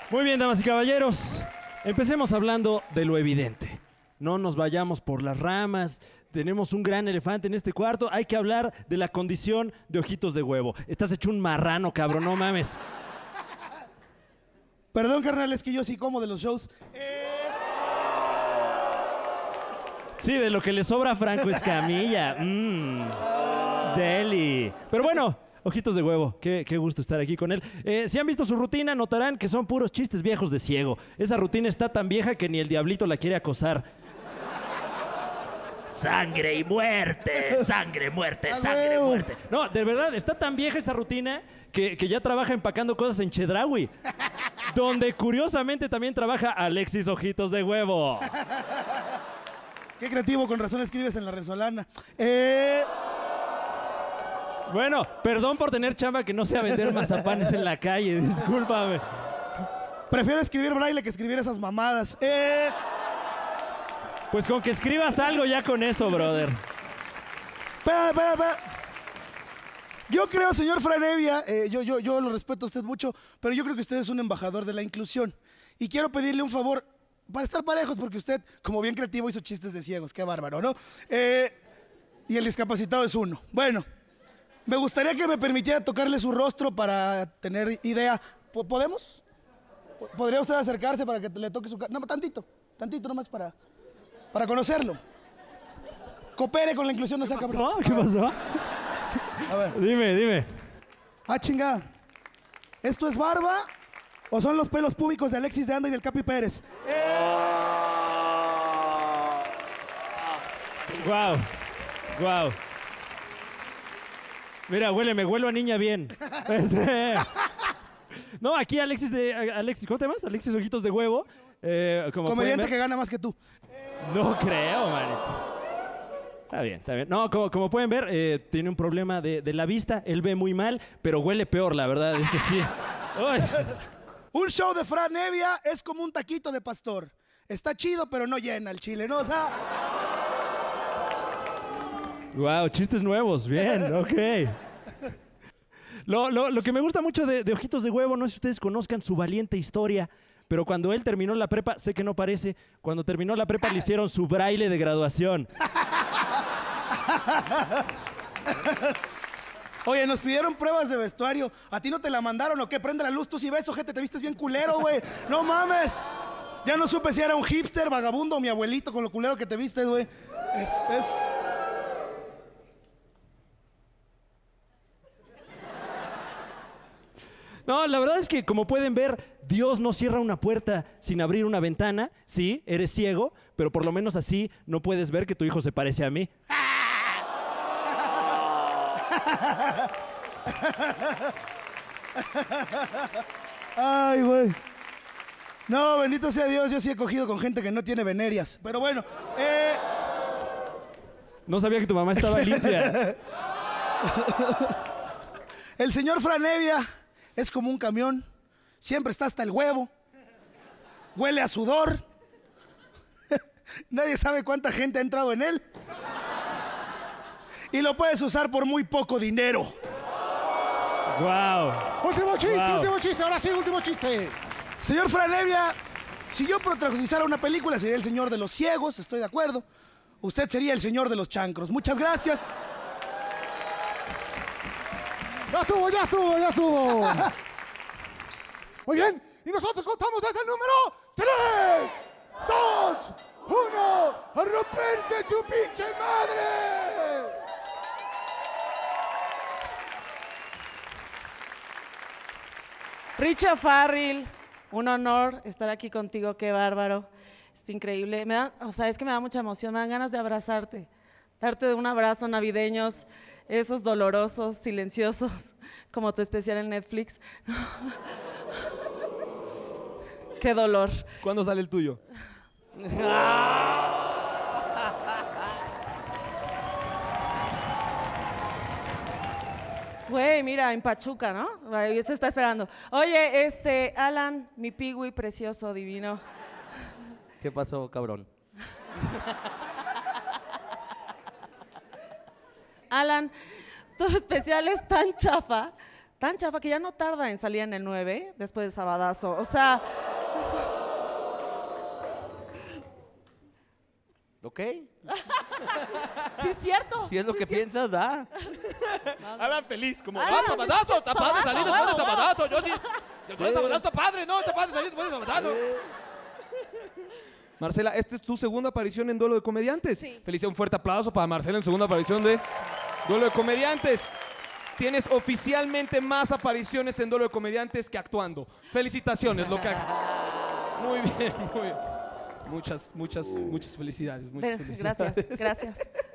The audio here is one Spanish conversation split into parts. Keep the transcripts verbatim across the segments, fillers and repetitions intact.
Muy bien, damas y caballeros. Empecemos hablando de lo evidente. No nos vayamos por las ramas. Tenemos un gran elefante en este cuarto. Hay que hablar de la condición de Ojitos de Huevo. Estás hecho un marrano, cabrón, no mames. Perdón, carnal, es que yo sí como de los shows. Eh... Sí, de lo que le sobra a Franco Escamilla. Mmm. Deli. Pero bueno, Ojitos de Huevo, qué, qué gusto estar aquí con él. Eh, si han visto su rutina, notarán que son puros chistes viejos de ciego. Esa rutina está tan vieja que ni el diablito la quiere acosar. Sangre y muerte, sangre, muerte, sangre, muerte. No, de verdad, está tan vieja esa rutina que, que ya trabaja empacando cosas en Chedraui, donde curiosamente también trabaja Alexis Ojitos de Huevo. Qué creativo, con razón escribes en La Resolana. Eh... Bueno, perdón por tener chamba que no sea vender mazapanes en la calle, discúlpame. Prefiero escribir braille que escribir esas mamadas. Eh... Pues con que escribas algo ya con eso, brother. Espera, espera, espera. Yo creo, señor Franevia, eh, yo, yo, yo lo respeto a usted mucho, pero yo creo que usted es un embajador de la inclusión. Y quiero pedirle un favor para estar parejos, porque usted, como bien creativo, hizo chistes de ciegos. Qué bárbaro, ¿no? Eh, y el discapacitado es uno. Bueno, me gustaría que me permitiera tocarle su rostro para tener idea. ¿Podemos? ¿Podría usted acercarse para que le toque su cara? No, tantito, tantito nomás para... Para conocerlo. Coopere con la inclusión, no sea cabrón. ¿Qué pasó? A ver. Dime, dime. Ah, chinga. ¿Esto es barba o son los pelos públicos de Alexis de Anda y del Capi Pérez? Eh... Wow. Wow. Mira, huele, me huelo a niña bien. Este... No, aquí Alexis de... Alexis, ¿cómo te llamas? Alexis Ojitos de Huevo. Eh, como Comediante que gana más que tú. No creo, manito. Está bien, está bien. No, como, como pueden ver, eh, tiene un problema de, de la vista. Él ve muy mal, pero huele peor, la verdad. Es que sí. Uy. Un show de Franevia es como un taquito de pastor. Está chido, pero no llena el chile, ¿no? O sea... Wow, chistes nuevos. Bien, ok. Lo, lo, lo que me gusta mucho de, de Ojitos de Huevo, no sé si ustedes conozcan su valiente historia, pero cuando él terminó la prepa, sé que no parece, cuando terminó la prepa le hicieron su braille de graduación. Oye, nos pidieron pruebas de vestuario. ¿A ti no te la mandaron o qué? Prende la luz, tú sí ves, ojete, te vistes bien culero, güey. No mames. Ya no supe si era un hipster, vagabundo o mi abuelito con lo culero que te vistes, güey. Es, es... No, la verdad es que, como pueden ver, Dios no cierra una puerta sin abrir una ventana. Sí, eres ciego, pero por lo menos así no puedes ver que tu hijo se parece a mí. Ay, güey. No, bendito sea Dios, yo sí he cogido con gente que no tiene venerias. Pero bueno, eh... No sabía que tu mamá estaba limpia. El señor Franevia es como un camión. Siempre está hasta el huevo. Huele a sudor. Nadie sabe cuánta gente ha entrado en él. Y lo puedes usar por muy poco dinero. Wow. Último chiste, Wow. último chiste, ahora sí, último chiste. Señor Franevia, si yo protagonizara una película sería el señor de los ciegos, estoy de acuerdo. Usted sería el señor de los chancros. Muchas gracias. Ya estuvo, ya estuvo, ya estuvo. Muy bien, y nosotros contamos desde el número tres, dos, uno, ¡a romperse su pinche madre! Richa Farrell, un honor estar aquí contigo, qué bárbaro. Es increíble. Me da, o sea, es que me da mucha emoción, me dan ganas de abrazarte, darte un abrazo navideños, esos dolorosos, silenciosos, como tu especial en Netflix. Qué dolor. ¿Cuándo sale el tuyo? Güey, mira, en Pachuca, ¿no? Ahí se está esperando. Oye, este, Alan, mi pigui precioso, divino. ¿Qué pasó, cabrón? Alan, tu especial es tan chafa, tan chafa que ya no tarda en salir en el nueve después de Sabadazo. O sea, eso. ¿Ok? Sí, es cierto. Si es lo sí que es cierto. piensas, da. Alan feliz, como... Alan, ¡Ah, sí, Sabadazo! ¡Está padre Sabadazo, salir después de huevo, Sabadazo! Yo sí... Después de Sabadazo está padre, ¿no? Está padre salir después de Sabadazo. Marcela, esta es tu segunda aparición en Duelo de Comediantes. Sí. Felicidades, un fuerte aplauso para Marcela en su segunda aparición de Duelo de Comediantes. Tienes oficialmente más apariciones en Duelo de Comediantes que actuando. Felicitaciones, lo que... Muy bien, muy bien. Muchas, muchas, muchas felicidades. Muchas Pero, felicidades. gracias, gracias.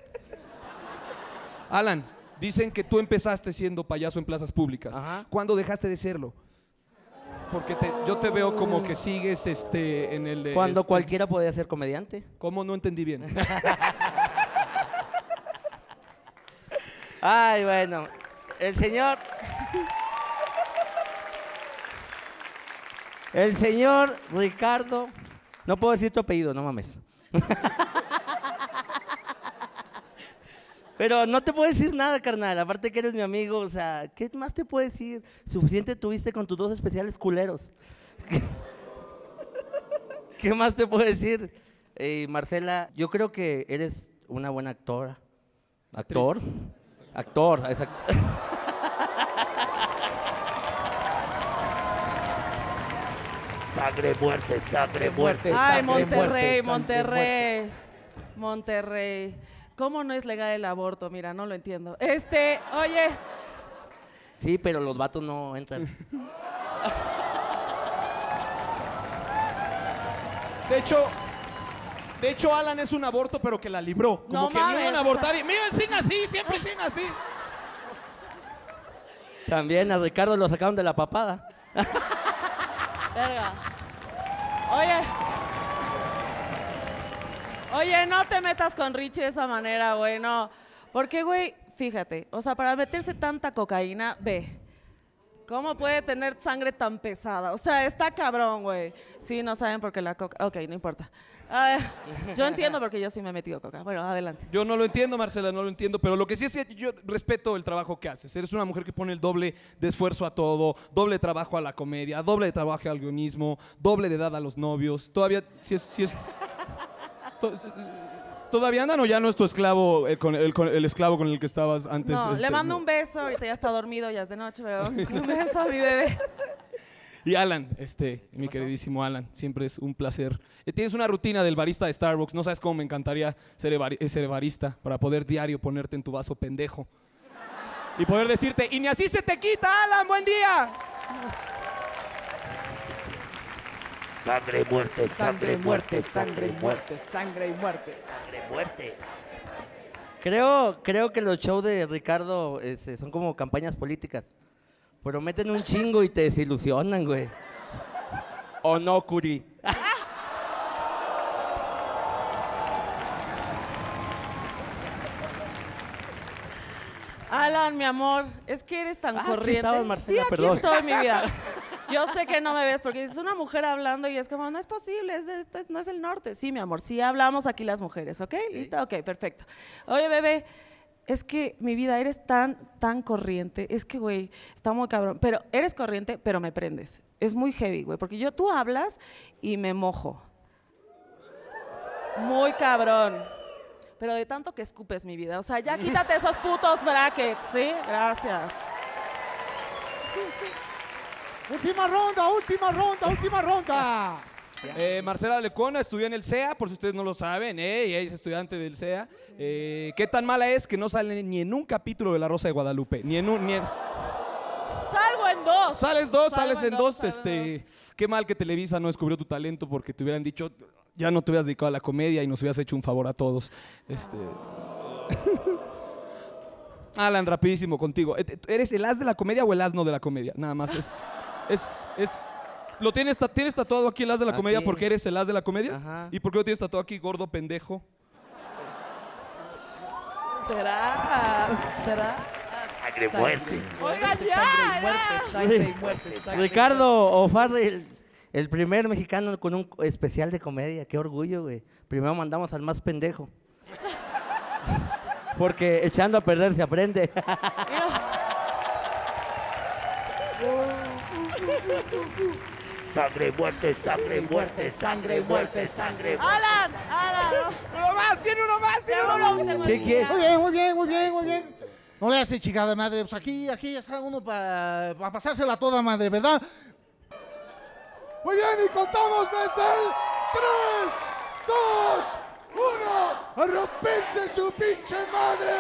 Alan, dicen que tú empezaste siendo payaso en plazas públicas. Ajá. ¿Cuándo dejaste de serlo? Porque te- yo te veo como que sigues este, en el... de, Cuando este- cualquiera podía ser comediante. ¿Cómo? No entendí bien. Ay, bueno. El señor... El señor Ricardo... No puedo decir tu apellido, no mames. Pero no te puedo decir nada, carnal. Aparte que eres mi amigo, o sea, ¿qué más te puedo decir? Suficiente tuviste con tus dos especiales culeros. ¿Qué, ¿Qué más te puedo decir? Eh, Marcela, yo creo que eres una buena actora. ¿Actor? Actor, exacto. Sangre, muerte, sangre, muerte. Ay, sangre, Monterrey, muerte, Monterrey. Monterrey. ¿Cómo no es legal el aborto? Mira, no lo entiendo. Este, oye, Sí, pero los vatos no entran. De hecho, de hecho, Alan es un aborto, pero que la libró. Como No que mames, lo iban a o abortar y... Miren, sin así, siempre sin así. También a Ricardo lo sacaron de la papada. verga. Oye. Oye, no te metas con Richie de esa manera, güey, no. Porque, güey, fíjate, o sea, para meterse tanta cocaína, ve. ¿Cómo puede tener sangre tan pesada? O sea, está cabrón, güey. Sí, no saben por qué la coca... Ok, no importa. A ver, yo entiendo porque yo sí me he metido coca. Bueno, adelante. Yo no lo entiendo, Marcela, no lo entiendo, pero lo que sí es que yo respeto el trabajo que haces. Eres una mujer que pone el doble de esfuerzo a todo, doble de trabajo a la comedia, doble de trabajo al guionismo, doble de edad a los novios. Todavía, si es... Si es to- ¿Todavía andan o ya no es tu esclavo, el, con- el con- el esclavo con el que estabas antes? No, este, le mando no? un beso. Ahorita ya está dormido, ya es de noche, pero un beso a mi bebé. Y Alan, este, mi queridísimo Alan, siempre es un placer. Eh, tienes una rutina del barista de Starbucks, no sabes cómo me encantaría ser, bar- ser barista para poder diario ponerte en tu vaso pendejo y poder decirte, y ni así se te quita, Alan, buen día. Sangre, muerte, Sangre, muerte, sangre, muerte, sangre y muerte. sangre, muerte. Creo, creo que los shows de Ricardo este, son como campañas políticas. Prometen un chingo y te desilusionan, güey. ¿O no, Curi? Alan, mi amor, es que eres tan Ah, aquí corriente. estabas, Marcela, sí, aquí perdón. estoy, mi vida. Yo sé que no me ves porque es una mujer hablando y es como, no es posible, es de- esto es- no es el norte. Sí, mi amor, sí hablamos aquí las mujeres, ¿ok? ¿Listo? Ok, perfecto. Oye, bebé, es que mi vida, eres tan, tan corriente. Es que, güey, está muy cabrón. Pero eres corriente, pero me prendes. Es muy heavy, güey, porque yo, tú hablas y me mojo. Muy cabrón. Pero de tanto que escupes mi vida. O sea, ya quítate esos putos brackets, ¿sí? Gracias. Última ronda, última ronda, última ronda. Eh, Marcela Lecona estudió en el C E A, por si ustedes no lo saben, eh, ella es estudiante del C E A. Eh, ¿Qué tan mala es que no sale ni en un capítulo de La Rosa de Guadalupe? Ni en un... Ni en... Salgo en dos. Sales dos, Salgo sales en dos, salgo este... en dos. Qué mal que Televisa no descubrió tu talento porque te hubieran dicho, ya no te hubieras dedicado a la comedia y nos hubieras hecho un favor a todos. Este... Alan, rapidísimo contigo. ¿Eres el as de la comedia o el asno de la comedia? Nada más es... Es... es ¿Lo tienes, ta- tienes tatuado aquí el as de la comedia Aquí. porque eres el as de la comedia? Ajá. ¿Y por qué lo tienes tatuado aquí, gordo pendejo? ¿Será? ¿Será? Sangre, muerte. Oigan, ya, ya. Sangre y muerte, sangre. Ricardo O'Farrell, el primer mexicano con un especial de comedia. Qué orgullo, güey. Primero mandamos al más pendejo. Porque echando a perder se aprende. Sangre, muerte, sangre, muerte, sangre, muerte, sangre. ¡Alan! ¡Alan! ¡Uno más! ¡Tiene uno más! ¡Tiene uno más! ¿Qué quieres? Muy bien, muy bien, muy bien, muy bien. No le hace chingada madre. Pues aquí, aquí está uno para pa pasársela toda madre, ¿verdad? Muy bien, y contamos desde el tres, dos, uno. ¡A romperse su pinche madre!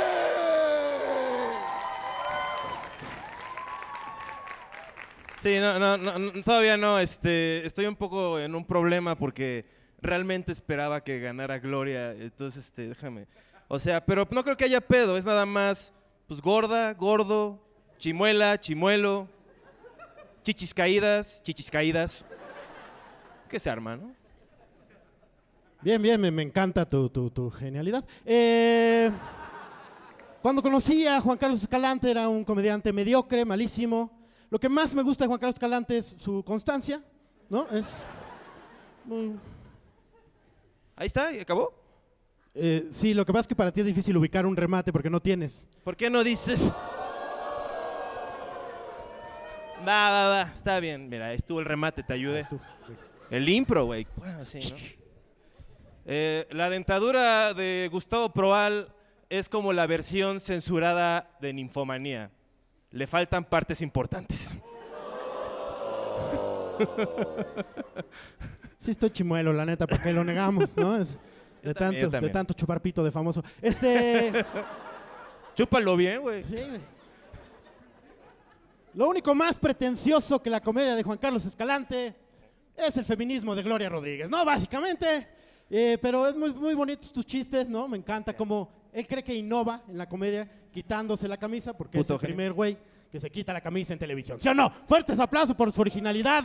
Sí, no, no, no, no, todavía no. Este, estoy un poco en un problema porque realmente esperaba que ganara Gloria. Entonces, este, déjame. O sea, pero no creo que haya pedo. Es nada más, pues, gorda, gordo, chimuela, chimuelo, chichis caídas, chichis caídas. ¿Qué se arma, no? Bien, bien, me, me encanta tu, tu, tu genialidad. Eh, cuando conocí a Juan Carlos Escalante era un comediante mediocre, malísimo. Lo que más me gusta de Juan Carlos Escalante es su constancia, ¿no? Es... muy- Ahí está, y acabó. eh, sí, lo que pasa es que para ti es difícil ubicar un remate porque no tienes. ¿Por qué no dices? Va, va, va, está bien. Mira, ahí estuvo el remate, te ayudé. El impro, güey. Bueno, sí, ¿no? Eh, la dentadura de Gustavo Proal es como la versión censurada de Ninfomanía. Le faltan partes importantes. Sí estoy chimuelo, la neta, porque lo negamos, ¿no? Es de, también, tanto, yo de también. tanto chupar pito de famoso. Este... Chúpalo bien, güey. Sí, güey. Lo único más pretencioso que la comedia de Juan Carlos Escalante es el feminismo de Gloria Rodríguez, ¿no? Básicamente. Eh, pero es muy, muy bonitos tus chistes, ¿no? Me encanta cómo él cree que innova en la comedia quitándose la camisa porque Puto es el genio. primer güey que se quita la camisa en televisión. ¿Sí o no? Fuertes aplausos por su originalidad.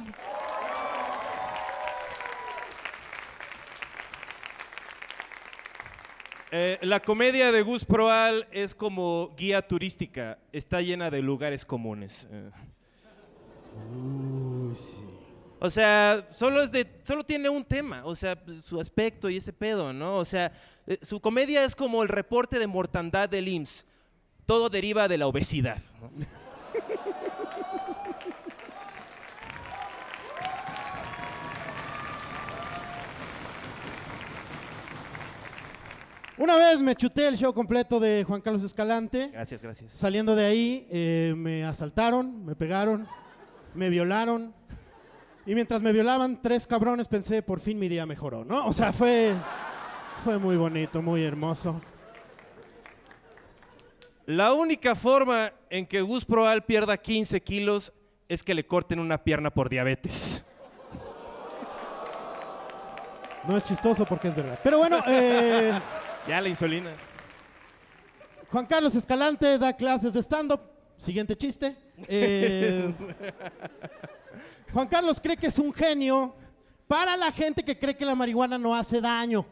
Eh, la comedia de Gus Proal es como guía turística. Está llena de lugares comunes. Eh. O sea, solo, es de, solo tiene un tema, o sea, su aspecto y ese pedo, ¿no? O sea, eh, su comedia es como el reporte de mortandad del I M S S. Todo deriva de la obesidad, ¿no? Una vez me chuté el show completo de Juan Carlos Escalante. Gracias, gracias. Saliendo de ahí, eh, me asaltaron, me pegaron, me violaron. Y mientras me violaban tres cabrones, pensé, por fin mi día mejoró, ¿no? O sea, fue, fue muy bonito, muy hermoso. La única forma en que Gus Proal pierda quince kilos es que le corten una pierna por diabetes. No es chistoso porque es verdad. Pero bueno, eh, Ya la insulina. Juan Carlos Escalante da clases de stand-up. Siguiente chiste. Eh, Juan Carlos cree que es un genio para la gente que cree que la marihuana no hace daño.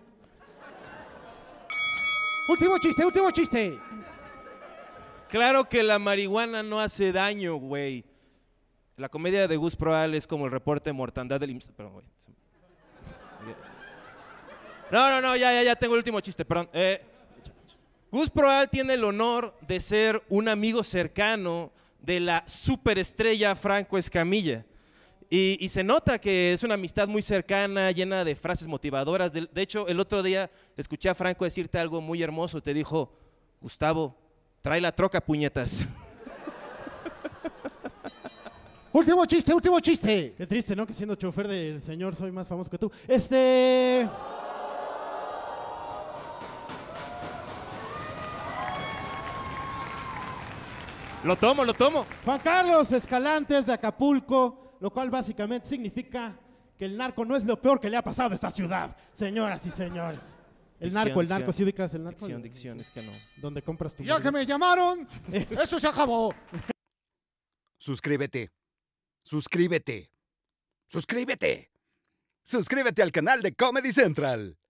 Último chiste, último chiste. Claro que la marihuana no hace daño, güey. La comedia de Gus Proal es como el reporte de mortandad del I M S S. Perdón, güey. No, no, no, ya, ya, ya tengo el último chiste, perdón. Eh, Gus Proal tiene el honor de ser un amigo cercano de la superestrella Franco Escamilla. Y, y se nota que es una amistad muy cercana, llena de frases motivadoras. De, de hecho, el otro día escuché a Franco decirte algo muy hermoso. Te dijo, Gustavo, trae la troca, puñetas. Último chiste, último chiste. Qué triste, ¿no? Que siendo chofer del señor soy más famoso que tú. Este... Lo tomo, lo tomo. Juan Carlos Escalante es de Acapulco, lo cual básicamente significa que el narco no es lo peor que le ha pasado a esta ciudad, señoras y señores. El Dicción, narco, el narco, dicción. ¿sí ubicas el narco? Dicción, dicción, es que no. Donde compras tu... Ya que me llamaron, eso se acabó. Suscríbete. Suscríbete. Suscríbete. Suscríbete al canal de Comedy Central.